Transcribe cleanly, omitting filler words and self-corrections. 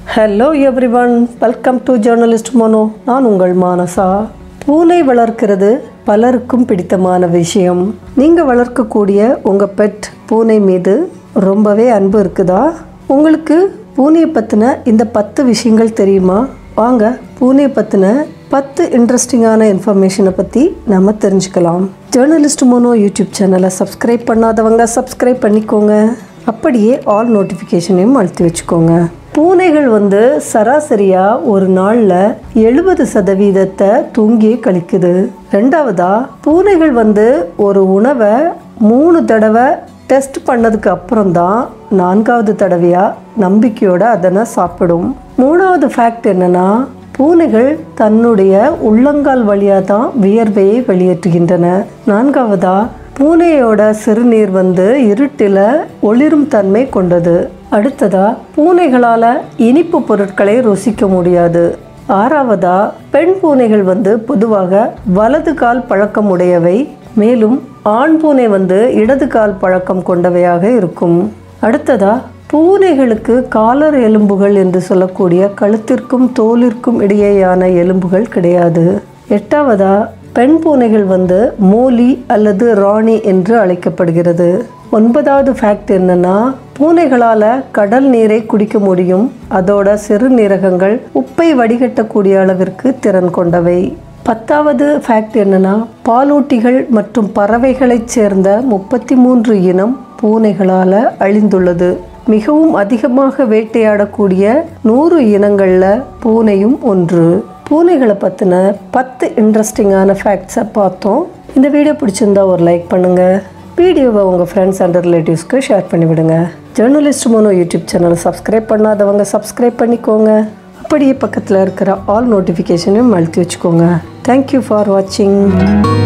Hello everyone, welcome to Journalist Mano. நான் உங்கள் மானசா. பூனை வளர்க்கிறது பலருக்கும் பிடித்தமான விஷயம். நீங்க வளர்க்கக்கூடிய உங்க பெட் பூனை மீது ரொம்பவே அன்பு இருக்குதா? உங்களுக்கு பூனையை பத்தின இந்த 10 விஷயங்கள் தெரியுமா? வாங்க பூனையை பத்தின 10 இன்ட்ரெஸ்டிங்கான இன்ஃபர்மேஷனை பற்றி நம்ம தெரிஞ்சுக்கலாம். ஜேர்னலிஸ்ட் மோனோ யூடியூப் சேனலை சப்ஸ்கிரைப் பண்ணாதவங்க சப்ஸ்கிரைப் பண்ணிக்கோங்க. அப்படியே ஆல் நோட்டிஃபிகேஷனையும் அழுத்தி வச்சுக்கோங்க. பூனைகள் சராசரியாக ஒரு நாளில் 70% தூங்கி கழிக்குது. ரெண்டாவதா பூனைகள் ஒரு உணவை 3 தடவை டெஸ்ட் பண்ணதுக்கு அப்புறம்தான் 4வது தடவையாக நம்பிக்கையோடு அதனை சாப்பிடும். 3வது ஃபேக்ட் என்னென்னா, பூனைகள் தன்னுடைய உள்ளங்கால் வழியாக தான் வியர்வையை வெளியேற்றுகின்றன. 4வதா பூனையோட சிறுநீர் இருட்டில் ஒளிரும் தன்மை கொண்டது. அடுத்ததா பூனைகளால் இனிப்பு பொருட்களை ருசிக்க முடியாது. 6வதா பெண் பூனைகள் பொதுவாக வலது கால் பழக்கம் உடையவை. மேலும் ஆண் பூனை இடது கால் பழக்கம் கொண்டவையாக இருக்கும். அடுத்ததா பூனைகளுக்கு காலர் எலும்புகள் என்று சொல்லக்கூடிய கழுத்திற்கும் தோலிற்கும் இடையேயான எலும்புகள் கிடையாது. 8வதா பெண் பூனைகள் மோலி அல்லது ராணி என்று அழைக்கப்படுகிறது. 9வது ஃபேக்ட் என்னன்னா, பூனைகளால் கடல் நீரை குடிக்க முடியும். அதோட சிறுநீரகங்கள் உப்பை வடிகட்டக்கூடிய அளவிற்கு திறன் கொண்டவை. 10வது ஃபேக்ட் என்னன்னா, பாலூட்டிகள் மற்றும் பறவைகளைச் சேர்ந்த 33 இனம் பூனைகளால் அழிந்துள்ளது. மிகவும் அதிகமாக வேட்டையாடக்கூடிய 100 இனங்களில் பூனையும் ஒன்று. பூனைகளை பற்றின 10 இன்ட்ரெஸ்டிங்கான ஃபேக்ட்ஸை பார்த்தோம். இந்த வீடியோ பிடிச்சிருந்தா ஒரு லைக் பண்ணுங்கள். வீடியோவை உங்கள் ஃப்ரெண்ட்ஸ் அண்ட் ரிலேட்டிவ்ஸ்க்கு ஷேர் பண்ணிவிடுங்க. ஜேர்னலிஸ்ட் மோனோ யூடியூப் சேனலை சப்ஸ்கிரைப் பண்ணாதவங்க சப்ஸ்கிரைப் பண்ணிக்கோங்க. அப்படியே பக்கத்தில் இருக்கிற ஆல் நோட்டிஃபிகேஷனையும் அழுத்தி வச்சுக்கோங்க. தேங்க்யூ ஃபார் வாட்சிங்.